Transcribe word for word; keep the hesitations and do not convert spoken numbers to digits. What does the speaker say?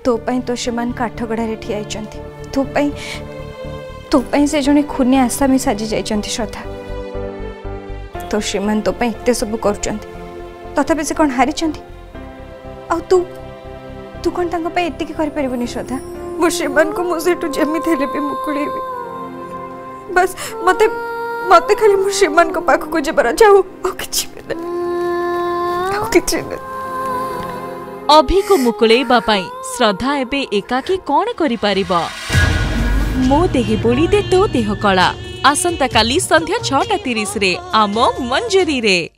तो पाई तो श्रीमान काठगढ़ ठिया तो पाई तो पाई से जने खूनी आसामी साजी जाइछंती श्रद्धा तो श्रीमान तो पाई एते सब करछंती तथापि से कौन हारी आ तू तू कौन तांका पाई एते की कर परिबनी श्रद्धा मो श्रीमान को मुझे टू जमी थेले पे मुकुळेबी बस मते मते खाली मो श्रीमान को पाख को जबरा जाऊ ओ किछि बेले ओ किछि ने अभी को मुकुळेबा पाई श्रद्धा एबे एकाकी कौन करि परिबो मो देहे बोलिदे तो देह कला आसंता काली संध्या छटा तीस रे आम मंजरी रे।